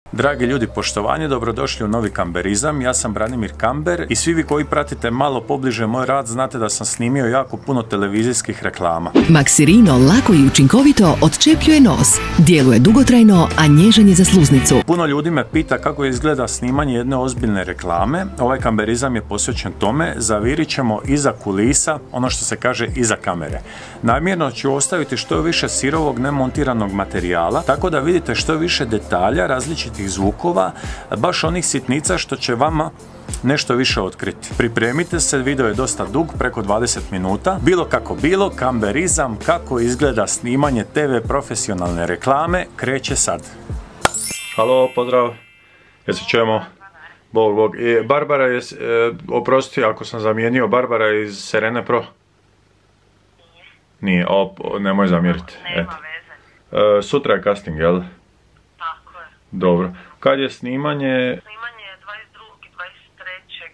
Dragi ljudi, poštovanje, dobrodošli u novi Kamberizam. Ja sam Branimir Kamber i svi vi koji pratite malo pobliže moj rad znate da sam snimio jako puno televizijskih reklama. Maxirino lako i učinkovito odčepljuje nos, djeluje dugotrajno, a nježan je za sluznicu. Puno ljudi me pita kako izgleda snimanje jedne ozbiljne reklame. Ovaj Kamberizam je posvećen tome. Zavirit ćemo iza kulisa, ono što se kaže iza kamere. Namjerno ću ostaviti što više sirovog nemontiranog materijala, tako da vidite što više detalja, različitih zvukova, baš onih sitnica što će vama nešto više otkriti. Pripremite se, video je dosta dug, preko 20 minuta. Bilo kako bilo, Kamberizam, kako izgleda snimanje TV profesionalne reklame, kreće sad. Halo, pozdrav, jel se čujemo? Bog, bog. Barbara je, oprosti ako sam zamijenio, Barbara iz Serene Pro? Nije, nemoj zamjeriti. Nema veze. Sutra je casting, jel? Tako je. Dobro. Kad je snimanje? Snimanje je 22. 23.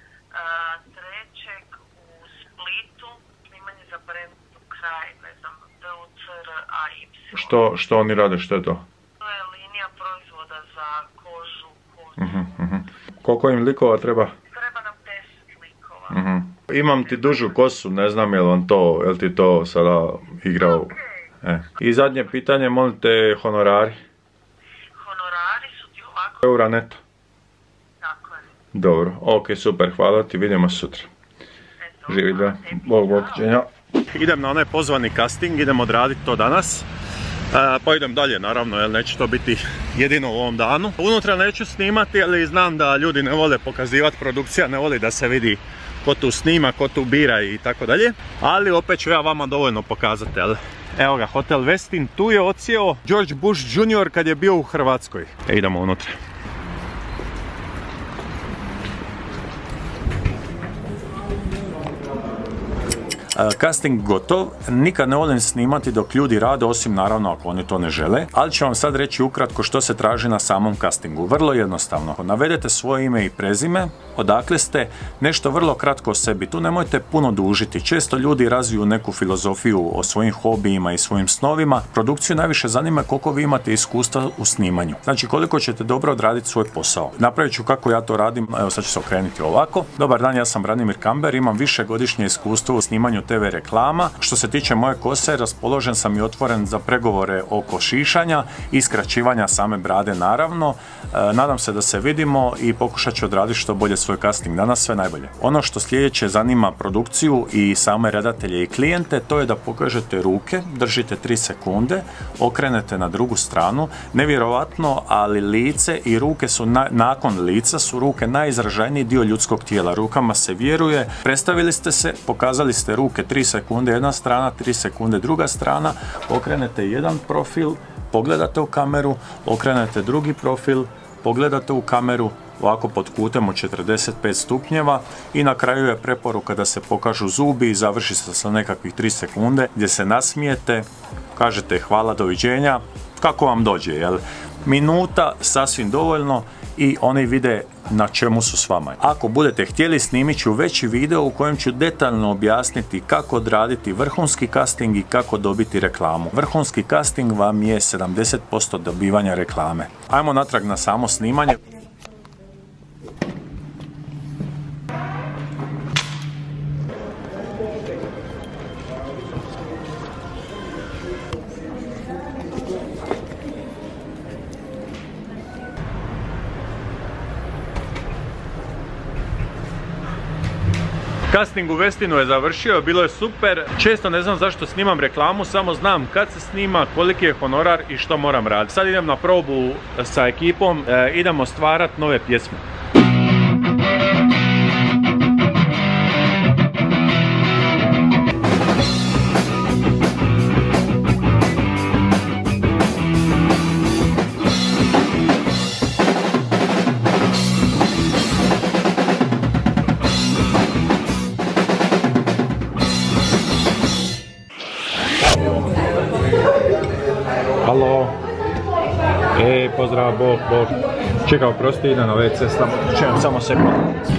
3. u Splitu. Snimanje za brend Kraj, ne znam, DUCRAY. Što oni rade, što je to? To je linija proizvoda za kožu. Koliko im likova treba? Treba nam 10 likova. Imam ti dužu kosu, ne znam jel ti to sada igrao. I zadnje pitanje, molim te, honorari? Honorari su ti ovako... Eura neto. Tako je. Dobro, ok, super, hvala ti, vidimo sutra. Živi da, bog, bog, čenja. Idem na onaj pozvani casting, idem odraditi to danas. Pa idem dalje, naravno, jer neće to biti jedino u ovom danu. Unutra neću snimati, ali znam da ljudi ne vole pokazivati, produkcija ne voli da se vidi ko tu snima, ko tu bira i tako dalje. Ali opet ću ja vama dovoljno pokazati, jel? Evo ga, Hotel Westin, tu je odsjeo George Bush Jr. kad je bio u Hrvatskoj. Idemo unutra. Casting gotov, nikad ne volim snimati dok ljudi rade, osim naravno ako oni to ne žele, ali ću vam sad reći ukratko što se traži na samom castingu. Vrlo jednostavno, navedete svoje ime i prezime, odakle ste, nešto vrlo kratko o sebi, tu nemojte puno dužiti. Često ljudi razviju neku filozofiju o svojim hobijima i svojim snovima. Produkciju najviše zanima koliko vi imate iskustva u snimanju, znači koliko ćete dobro odraditi svoj posao. Napravit ću kako ja to radim, evo sad ću se okrenuti ovako. Dobar dan, ja sam Branimir Kamber, imam višegodišnje iskustvo u snimanju TV reklama. Što se tiče moje kose, raspoložen sam i otvoren za pregovore oko šišanja i skraćivanja same brade, naravno. Nadam se da se vidimo i pokušat ću odraditi što bolje svoj casting danas, sve najbolje. Ono što sljedeće zanima produkciju i same redatelje i klijente, to je da pokažete ruke, držite 3 sekunde, okrenete na drugu stranu. Nevjerovatno, ali lice i ruke su, nakon lica su ruke najizraženiji dio ljudskog tijela. Rukama se vjeruje. Predstavili ste se, pokazali ste ruke 3 sekunde jedna strana, 3 sekunde druga strana, okrenete jedan profil, pogledate u kameru, okrenete drugi profil, pogledate u kameru, ovako pod kutem od 45 stupnjeva i na kraju je preporuka da se pokažu zubi i završi se sa nekakvih 3 sekunde gdje se nasmijete, kažete hvala, doviđenja, kako vam dođe, jel? Minuta sasvim dovoljno i oni vide na čemu su s vama. Ako budete htjeli, snimit ću veći video u kojem ću detaljno objasniti kako odraditi vrhunski casting i kako dobiti reklamu. Vrhunski casting vam je 70% dobivanja reklame. Ajmo natrag na samo snimanje. Casting u Westinu je završio, bilo je super. Često ne znam zašto snimam reklamu, samo znam kad se snima, koliki je honorar i što moram raditi. Sad idem na probu sa ekipom, idemo stvarati nove pjesme. Halo. Pozdrav, bog. Čekaj, oprosti, idem na WC, samo sekund.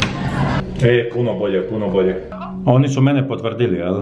Puno bolje. Oni su mene potvrdili, jel?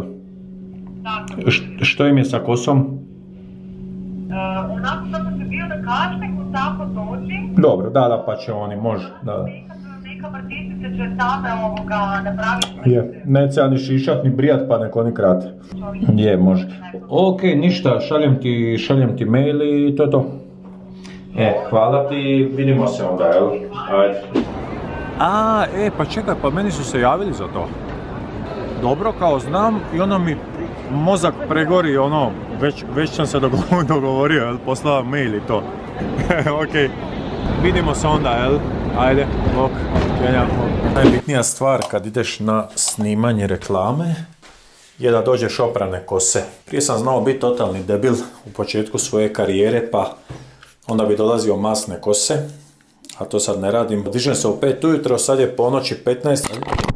Što im je sa kosom? Onako kako si bio na castingu, tako dođi. Dobro, da, pa će oni, može, da. Neka vrtičice će same napraviti. Je, neće ja ni šišat, ni brijat, pa nek oni krate. Je, može. Ok, ništa, šaljem ti mail i to je to. Hvala ti, vidimo se onda, jel? Ajde. Pa čekaj, pa meni su se javili za to. Dobro, kao znam, i ono mi mozak pregori, ono, već sam se dogovorio, jel, poslao mail i to. Ok, vidimo se onda, jel? Ajde, bok, najbitnija stvar kad ideš na snimanje reklame je da dođeš oprane kose. Prije sam znao biti totalni debil u početku svoje karijere, pa onda bi dolazio masne kose, a to sad ne radim. Dižem se u 5 ujutro, sad je ponoći 15.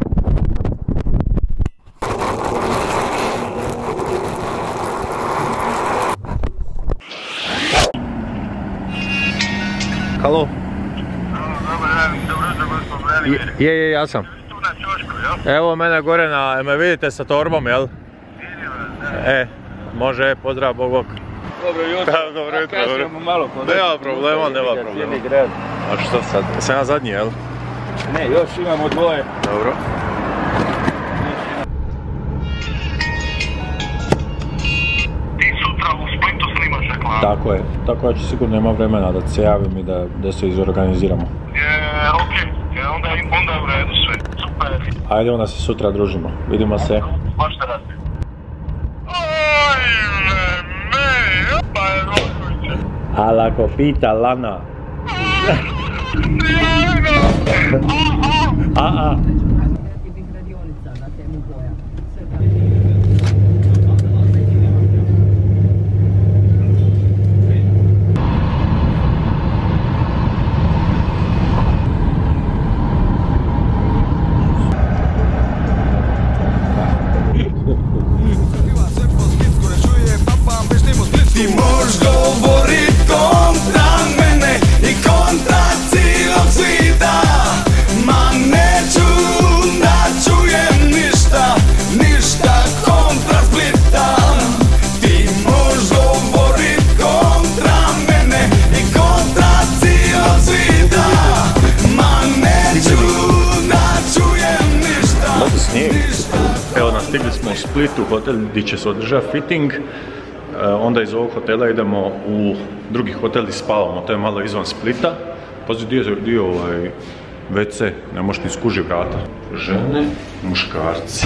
Halo? Je, ja sam. Evo mene gore me vidite sa torbom, jel? Može, pozdrav, bog. Dobro jutro. Dobro jutro. Nema problema. A što sad? Sam ja zadnji, jel? Ne, još imamo dvoje. Dobro. Ti sutra u Splitu snimaš reklamu. Tako je, tako da ću sigurno nema vremena da se javim i da se izorganiziramo. Ok, onda je u redu sve. Super. Ajde, onda se sutra družimo. Vidimo se. Baš te radi. Al ako pita Lana. Ti možeš govorit kontra mene i kontra cijelog svita, ma neću da čujem ništa kontra Splita. Ti možeš govorit kontra mene i kontra cijelog svita, ma neću da čujem ništa. Evo, nastigli smo u Splitu, hotel gdje će se održati fitting. Onda iz ovog hotela idemo u drugi hotel i spavamo, to je malo izvan Splita. Pazi, dio WC, ne možeš ni skuži vrata. Žene, muškarci.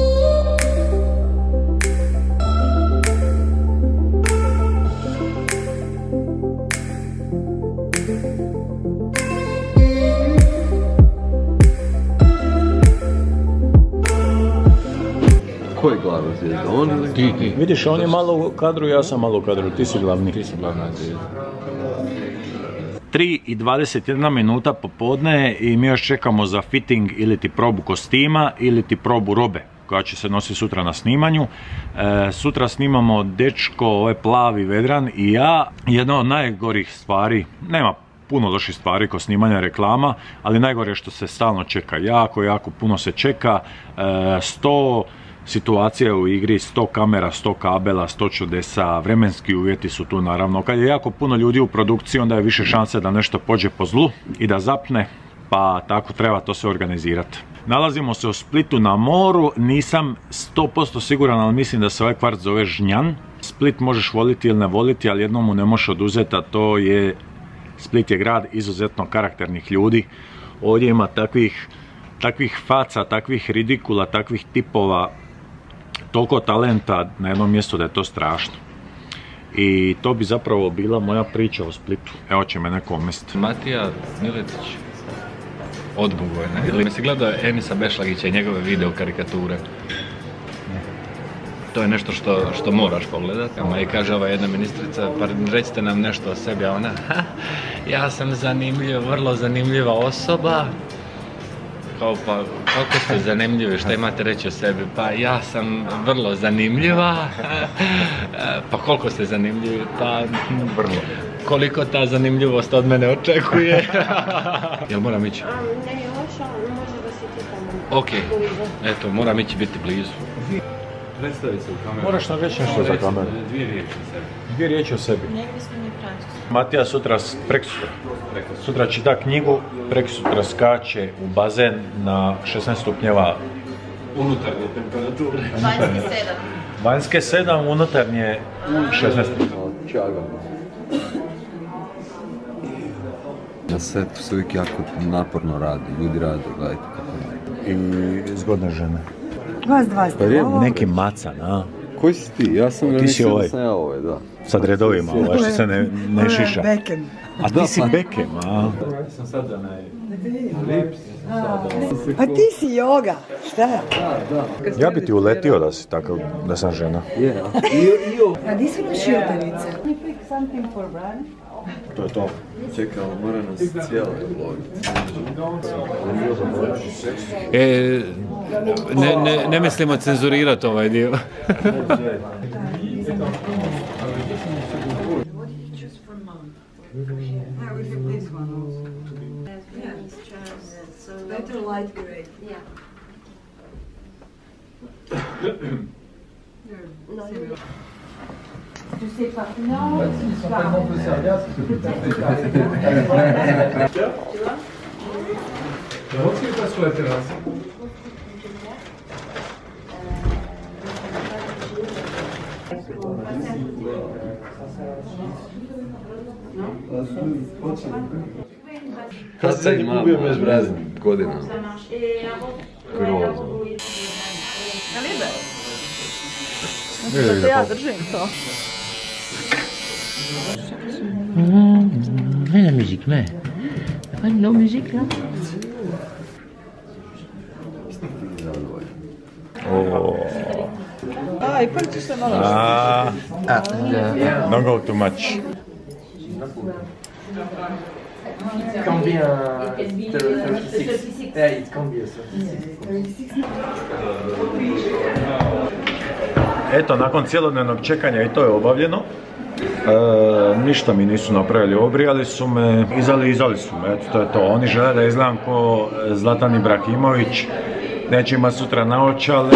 Koji glavna zvijezda? On ili ti? Vidiš, on je malo u kadru, ja sam malo u kadru, ti si glavni. Ti si glavna zvijezda. 3:21 minuta popodne i mi još čekamo za fitting ili ti probu kostima ili ti probu robe koja će se nositi sutra na snimanju. Sutra snimamo dečko, ovaj plavi Vedran i ja. Jedna od najgorih stvari, nema puno loših stvari kod snimanja reklama, ali najgore je što se stalno čeka, jako puno se čeka. 100 situacija u igri, 100 kamera, 100 kabela, 100 čudesa, vremenski uvjeti su tu naravno. Kad je jako puno ljudi u produkciji, onda je više šanse da nešto pođe po zlu i da zapne, pa tako treba to sve organizirati. Nalazimo se u Splitu na moru, nisam 100% siguran, ali mislim da se ovaj kvart zove Žnjan. Split možeš voliti ili ne voliti, ali jednom mu ne možeš oduzeti, a to je, Split je grad izuzetno karakternih ljudi. Ovdje ima takvih faca, takvih ridikula, takvih tipova, toliko talenta na jednom mjestu da je to strašno. I to bi zapravo bila moja priča o Splitu. Evo će me neko omestiti. Matija Miletić, odbogojna. Ili mi si gledao Enisa Bešlagića i njegove video karikature? To je nešto što moraš pogledati. I kaže ova jedna ministrica, pa recite nam nešto o sebi, a ona, ja sam vrlo zanimljiva osoba. Kao, pa kako ste zanimljivi, šta imate reći o sebi? Pa ja sam vrlo zanimljiva. Pa koliko ste zanimljivi? Pa vrlo. Koliko ta zanimljivost od mene očekuje? Jel moram ići? Ne još, ali može da si ti tamo. Ok, eto, moram ići biti blizu. Predstavi se u kameru. Moraš nam reći nešto za kameru. Dvije riječi o sebi. Dvije riječi o sebi. Engleski i francuski. Matija sutra, sutra čita knjigu, preksutra skače u bazen na 16 stupnjeva Unutarnje temperature. vanjske 7, unutarnje 16 stupnjeva. Na setu se uvijek jako naporno radi, ljudi rade, gledajte kako radi. I zgodne žene. Vas dva ste ovo. Neki macan, a? Koji si ti? Ja sam Ti si ovaj. da sam ja ovaj, da. Sad redovima, ovaj što se ne šiša. Beken. A ti si Bekem, a? Pa ti si joga, šta? Ja bi ti uletio da si takav, da sam žena. Pa di su naši otarice? To je to. Čekaj, ali mora nas cijelo uloviti. Ne mislimo cenzurirati ovaj dio. Kad se imamo bez godina. Grozno. Znači da ja držim to. La musique, mais. Pas de no musique là. Ipak ćeš se malo Don't go too much. It can be a 36. Yeah, it can be a 36. Eto, nakon cjelodnevnog čekanja i to je obavljeno. Ništa mi nisu napravili, obrijali su me, izali su me, eto to je to. Oni žele da izgledam ko Zlatan Ibrahimović, neće ima sutra naočale.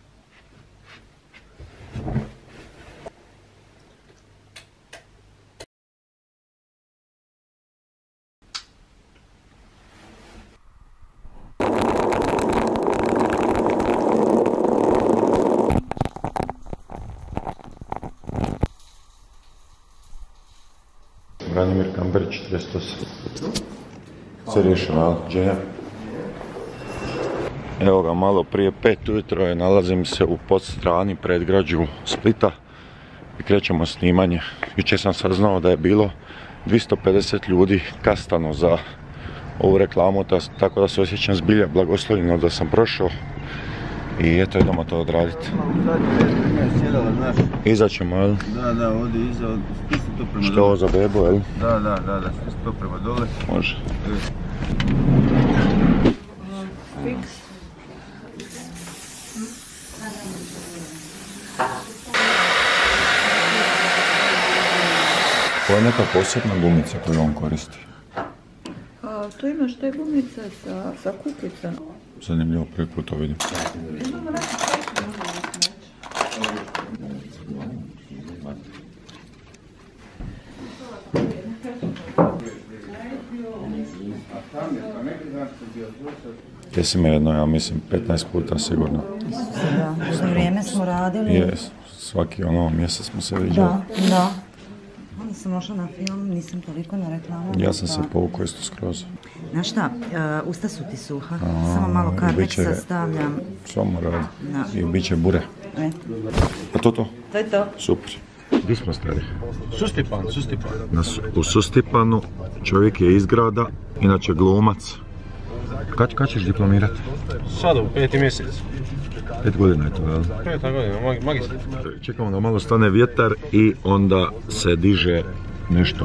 Branimir Kamberić, 208. Se riješio, ali Dženja. Evo ga, malo prije 5 ujutro je, nalazim se u podstrani predgrađu Splita i krećemo snimanje. Jučer sam saznao da je bilo 250 ljudi kastano za ovu reklamu, tako da se osjećam zbilja blagoslovljeno da sam prošao. I eto, idemo to odraditi. Iza ćemo, jel? Da, ovdje iza, spusti to prema dole. Što je ovo za bebu, jel? Da, spusti to prema dole. Može. Ovo je neka posebna gumica koju on koristi. Tu imaš te gumice sa kukicom. Zanimljivo, prvi put to vidim. Jesi me jedno, ja mislim, 15 puta sigurno. Da, za vrijeme smo radili. Jes, svaki mjesec smo se viđali. Da. Onda sam ošla na film, nisam toliko na reklamu. Ja sam se povukao isto skroz. Znaš šta, usta su ti suha, samo malo karmeksa stavljam. Samo radi. I bit će bure. A to? To je to. Super. Gdje smo stari? Sustipan. U Sustipanu čovjek je iz grada, inače glumac. Kad ćeš diplomirati? Sada, u 5. mjesec. 5 godina je to, jel? 5 godina, magistar. Čekamo da malo stane vjetar i onda se diže nešto.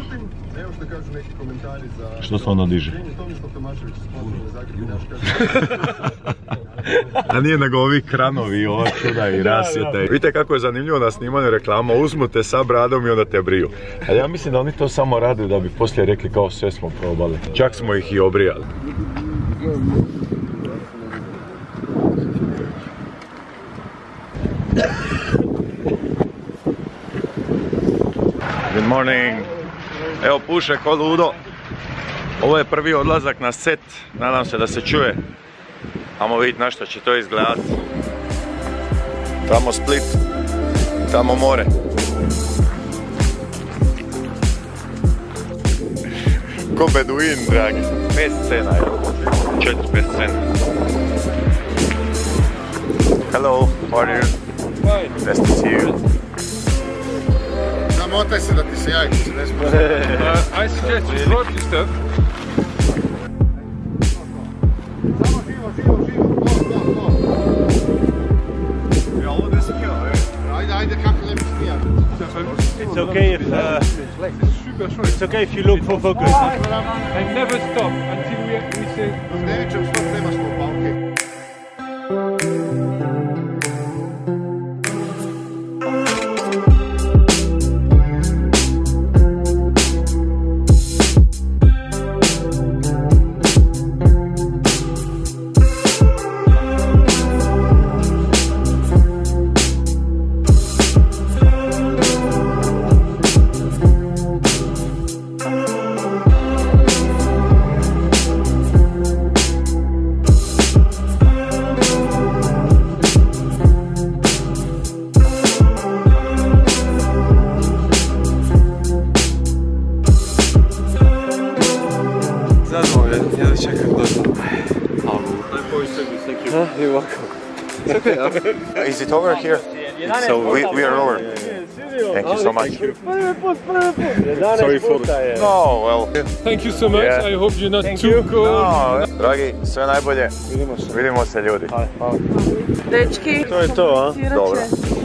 Što se onda diže? A nije nego ovi kranovi, ova čuda i rasvjeta. Vidite kako je zanimljivo na snimanju reklama, uzmu te sa bradom i onda te briju. Ali ja mislim da oni to samo rade da bi poslije rekli kao sve smo probali. Čak smo ih i obrijali. Good morning. Evo puše ko ludo. Ovo je prvi odlazak na set, nadam se da se čuje. Ajmo vidjeti na što će to izgledati. Tamo Split, tamo more. Ko beduin, dragi. 5 scena, evo. 4-5 scena. Hello, how are you? Fine. Nice to see you. Zamotaj se da ti se jaji, se ne smije. I suggest you brought your stuff. Ajde, kako lijepo smijati. It's okay if it's okay if you look for focus. And never stop until we say. Nećem stop, nema stopa, okej. You're welcome. It's okay. Is it over here? So we are over. Thank you so much. Sorry for the... No, well. Thank you so much. Yeah. I hope you're not too cold. No, dragi, sve najbolje. Vidimo se ljudi. Dečki, To je to, a? Dobro.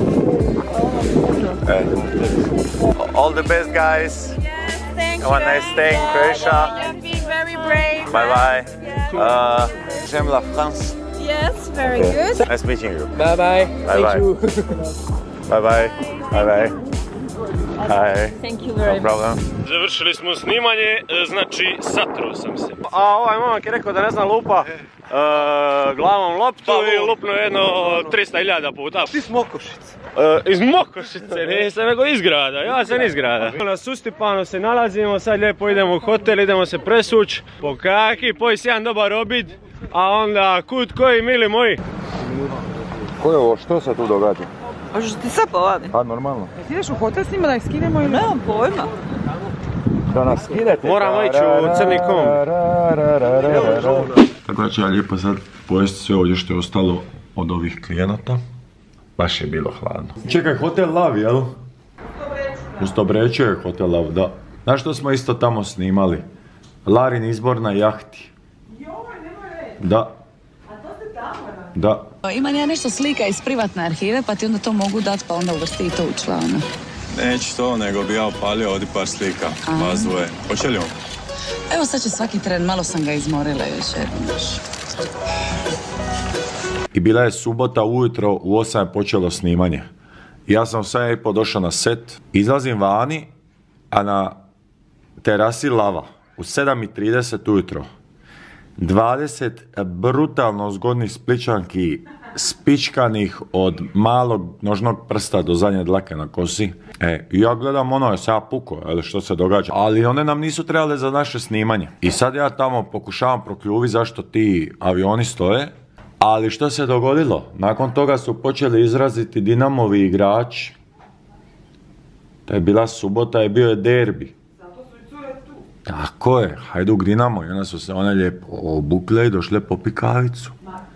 All the best, guys. thank Have a nice stay in Croatia. You're being very brave. Bye bye. J'aime la France. Yes, very good. Nice meeting you. Bye bye. Bye bye. Bye bye. Bye bye. Hi. Thank you very No problem. Završili smo snimanje, znači satruo sam se. A ovaj momak je rekao da ne zna lupa glavom loptu i lupno jedno 300.000 puta. Ti s Mokošice. Iz Mokošice, nisam nego iz grada, ja sam iz grada. Na Sustipanu se nalazimo, sad lijepo idemo u hotel, idemo se presuć, po kaki, pojesti jedan dobar obid, a onda kud koji mili moji. Ko je ovo? Što se tu događa? A što ti sad povadi? Pa normalno. Ti ideš u hotel s njima da ih skinemo ili? Nemam pojma. Da nas skidete? Moramo ići u crni kom. Tako da ću ja lijepo sad pojesti sve ovdje što je ostalo od ovih klijenata. Baš je bilo hladno. Čekaj, Hotel Lav, jel? U Stobreću je Hotel Lav, da. Znaš što smo isto tamo snimali? Larin izbor na jahti. Da. A to ste tamo? Da. Imam ja nešto slika iz privatne arhive, pa ti onda to mogu dati, pa onda uvrsti to u članak. Neću to, nego bi ja opalio ovdje par slika, vas dvoje. Hoće li on? Evo sad će svaki tren, malo sam ga izmorila jučer. I bila je subota ujutro, u 8 je počelo snimanje. Ja sam u 7:30 došao na set, izlazim vani, a na terasi Lava, u 7:30 ujutro. 20 brutalno zgodnih Splićanki, spičkanih od malog nožnog prsta do zadnje dlake na kosi. I ja gledam ono, se ja puko, što se događa. Ali one nam nisu trebale za naše snimanje. I sad ja tamo pokušavam prokljuvi zašto ti avioni stoje. Ali što se dogodilo? Nakon toga su počeli izraziti Dinamovi igrači. To je bila subota i bio je derbi. Tako je, Hajduk Dinamo. I onda su se one lijepo obukle i došle po pikavicu.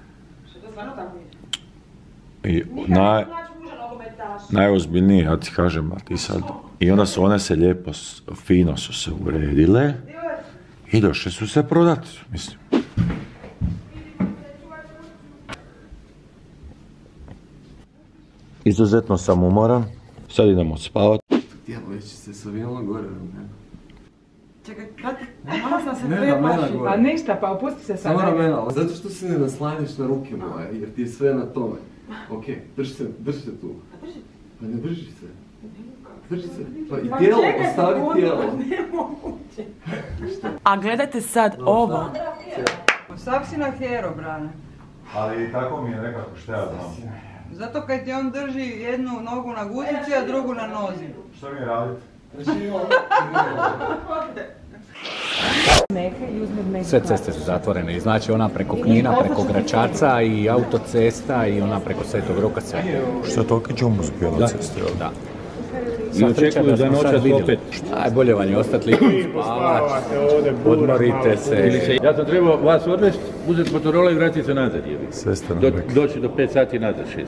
I najozbiljnije, ja ti kažem, a ti sad. I onda su one se lijepo, fino su se uredile i došle su se prodati, mislim. Izuzetno sam umoran, sad idemo spavati. Tijelo već se savijalo gore, ne? Čekaj, prati, malo sam se tvoje plaši. Pa ništa, pa opusti se sad. Samo ramena, zato što se ne naslaniš na ruke moje, jer ti je sve na tome. Okej, drži se tu. Pa ne drži se. Drži se. Pa i tijelo, ostavi tijelo. A gledajte sad ovo. Sav si na hero, brane. Ali tako mi je nekako šta ja znam. Zato kad ti on drži jednu nogu na guzici, a drugu na nozi. Što mi radite? Sve ceste su zatvorene i znači ona preko Knina, preko Gračaca i autocesta i ona preko Svetog Roka sve. Što je toliki džumus bio na cesti? Da. I očekuju da noćas opet. Najbolje vam je ostati likom spavati, odmorite se. Ja sam trebao vas odvesti, uzeti Motorola i vratiti se nazad. Sve ste nam rekli. Doći do 5 sati nazad, 6.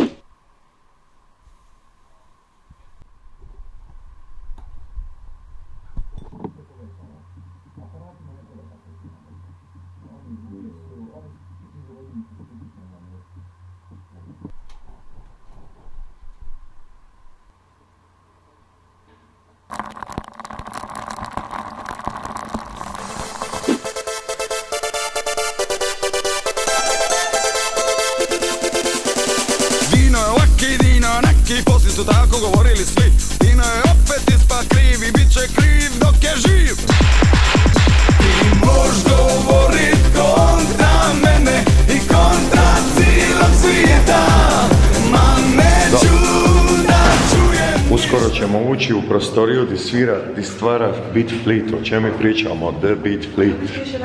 Poslije su tako govorili svi. Dino je opet ispa kriv i bit će kriv dok je živ. Ti možeš govorit kontra mene i kontra cijelog svijeta, ma neću da čujem. Uskoro ćemo ući u prostoriju di stvara Beat Fleet. O čemu pričamo? The Beat Fleet.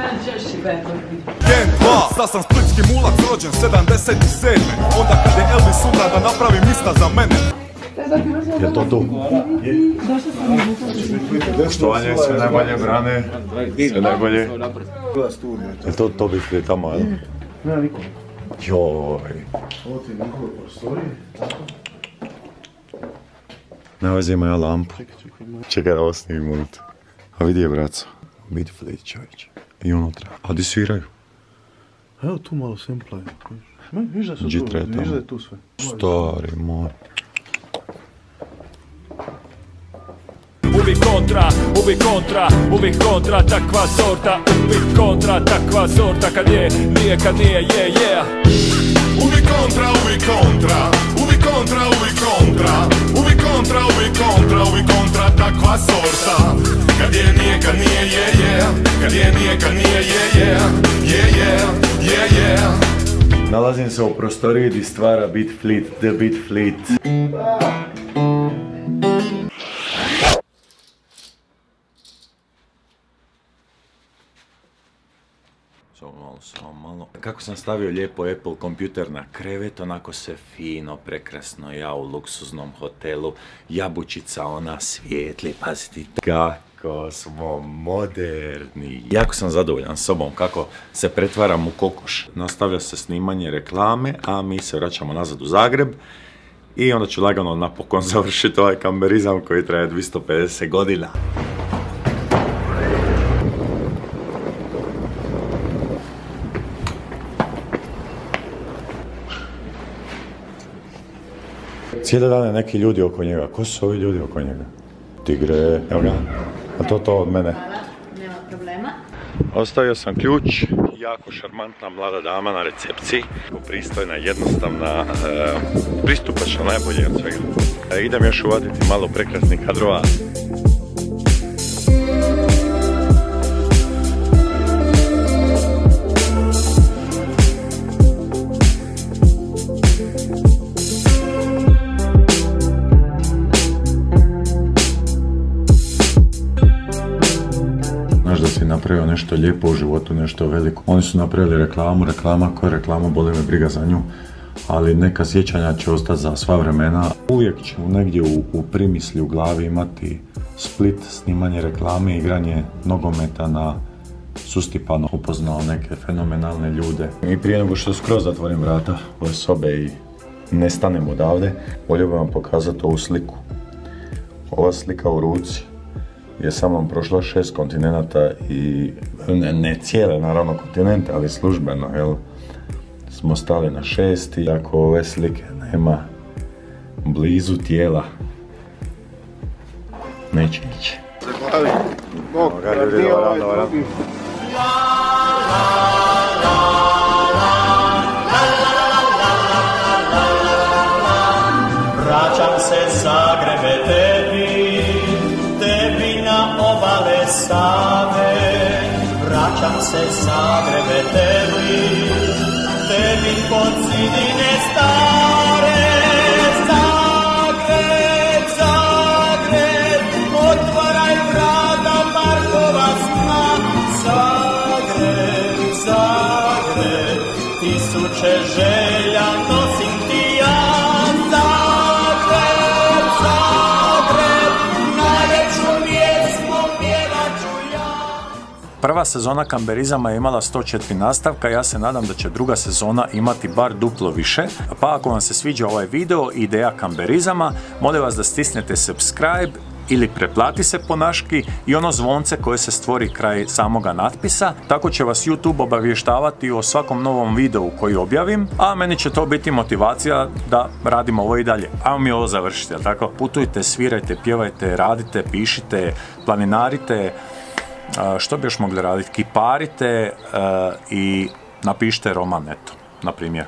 Gen 2, sad sam splitski mulak rođen 77. Onda kad je Elvis umra da napravi mista za mene. Je to tu? Poštovanje, sve najbolje brane, sve najbolje. Je to Beat Fleet tamo, ali? Nema nikom. Joj. Ovo ti je njihove prostorije, tako? Na veze ima ja lampu. Čekaj da ovo snimim minutu. A vidi je, braco. Beat Fleet, čovječe. I unutra. A di sviraju? Evo tu malo simplaju. Viš da su tu, viš da je tu sve. Stari moj. Uvijek kontra, takva sorta. Uvijek kontra, takva sorta. Kad je, nije, kad nije, je, yeah. Uvijek kontra, uvijek kontra. Uvijek kontra, uvijek kontra. Uvijek kontra, uvijek kontra. Uvijek kontra, takva sorta. Kad je, nije, kad nije, je, yeah. Kad je, nije, kad nije, je, yeah. Je, yeah, je, yeah. Nalazim se u prostoriji di stvara Beat Fleet, The Beat Fleet. Samo malo. Kako sam stavio lijepo Apple kompjuter na krevet, onako se fino, prekrasno, ja u luksuznom hotelu, jabučica ona svijetli, pazite kako smo moderni. Jako sam zadovoljan sobom kako se pretvaram u kokoš. Nastavlja se snimanje reklame, a mi se vraćamo nazad u Zagreb i onda ću lagano napokon završiti ovaj kamberizam koji traje 250 godina. Cijele dane neki ljudi oko njega. Ko su ovi ljudi oko njega? Tigre, evo ga. A to od mene. Hvala, nema problema. Ostavio sam ključ. Jako šarmantna mlada dama na recepciji. Pristojna, jednostavna, pristupačna, najbolje od svega. Idem još uvaditi malo prekrasnih kadrova. Da si napravio nešto lijepo u životu, nešto veliko. Oni su napravili reklama koja reklama, boli me briga za nju, ali neka sjećanja će ostati za sva vremena. Uvijek ćemo negdje u primisli u glavi imati Split, snimanje reklame, igranje nogometa na Sustipanu. Upoznao neke fenomenalne ljude. I prije nego što skroz zatvorim vrata ove sobe i nestanem odavde, volio bih vam pokazati ovu sliku. Ova slika u ruci je sa mnom prošla 6 kontinenata i ne cijele naravno kontinente, ali službeno, jel? Smo stali na 6 i ako ove slike nema blizu tijela, neće ići. Zahvaljujem. Bog, nije ovaj drugi. Vraćam se Zagrebe tebi na obale Save. Vraćam se Zagrebe tebi pod zidine stare. Zagreb, Zagreb, moj tisuće želja nosim ti ja. Zagreb, Zagreb, najveću pjesmu pjevat ću ja. Prva sezona Kamberizama je imala 104 nastavka, ja se nadam da će druga sezona imati bar duplo više. Pa ako vam se sviđa ovaj video i ideja Kamberizama, molim vas da stisnete subscribe ili preplati se po naški i ono zvonce koje se stvori kraj samoga natpisa, tako će vas YouTube obavještavati o svakom novom videu koji objavim, a meni će to biti motivacija da radim ovo i dalje. Ajmo mi ovo završiti, jel tako? Putujte, svirajte, pjevajte, radite, pišite, planinarite, što bi još mogli raditi? Kiparite i napišite roman, eto, na primjer.